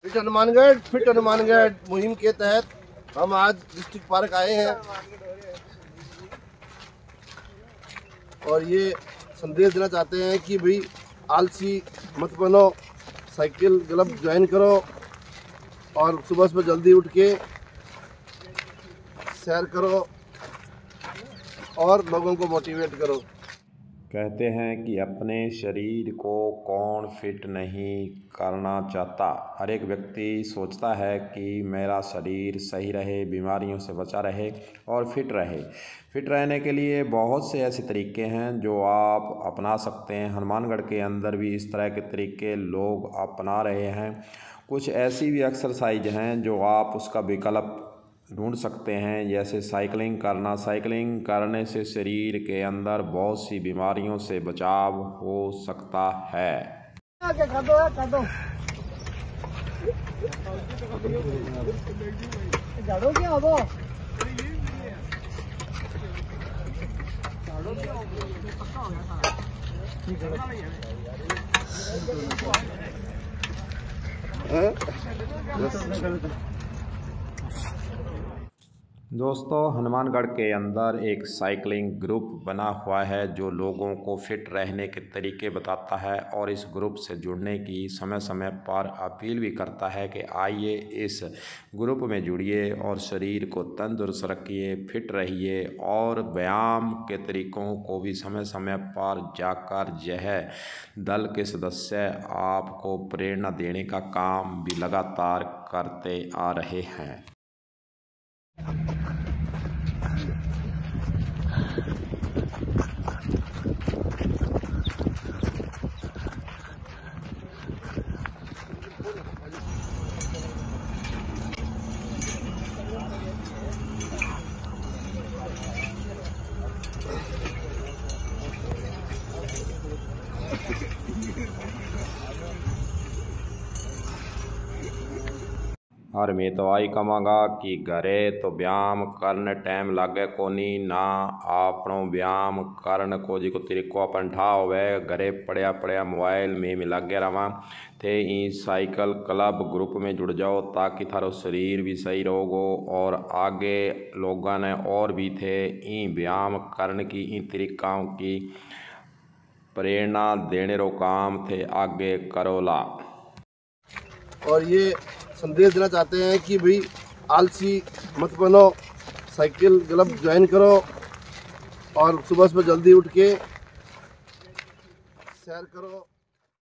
Fit Hanumangarh मुहिम के तहत हम आज डिस्ट्रिक्ट पार्क आए हैं और ये संदेश देना चाहते हैं कि भाई आलसी मत बनो, साइकिल क्लब ज्वाइन करो और सुबह सुबह जल्दी उठ के सैर करो और लोगों को मोटिवेट करो। कहते हैं कि अपने शरीर को कौन फिट नहीं करना चाहता। हर एक व्यक्ति सोचता है कि मेरा शरीर सही रहे, बीमारियों से बचा रहे और फिट रहे। फिट रहने के लिए बहुत से ऐसे तरीके हैं जो आप अपना सकते हैं। हनुमानगढ़ के अंदर भी इस तरह के तरीके लोग अपना रहे हैं। कुछ ऐसी भी एक्सरसाइज हैं जो आप उसका विकल्प ढूंढ सकते हैं, जैसे साइकिलिंग करना। साइकिलिंग करने से शरीर के अंदर बहुत सी बीमारियों से बचाव हो सकता है। दोस्तों, हनुमानगढ़ के अंदर एक साइकिलिंग ग्रुप बना हुआ है जो लोगों को फिट रहने के तरीके बताता है और इस ग्रुप से जुड़ने की समय समय पर अपील भी करता है कि आइए इस ग्रुप में जुड़िए और शरीर को तंदुरुस्त रखिए, फिट रहिए और व्यायाम के तरीकों को भी समय समय पर जाकर यह दल के सदस्य आपको प्रेरणा देने का काम भी लगातार करते आ रहे हैं। और मैं तो आई कमांगा कि घरे तो व्यायाम करने टाइम लागे कोनी ना आपनो व्यायाम करने को जी को तरीको अपन ठा होवे। घरे पड़िया पड़िया मोबाइल में लगे रहा थे ई साइकिल क्लब ग्रुप में जुड़ जाओ ताकि थारो शरीर भी सही रहोगो और आगे लोगों ने और भी थे ई व्यायाम करने की इन तरीकाओं की प्रेरणा देने रो काम थे आगे करोला। और ये संदेश देना चाहते हैं कि भाई आलसी मत बनो, साइकिल क्लब ज्वाइन करो और सुबह सुबह जल्दी उठ के सैर करो।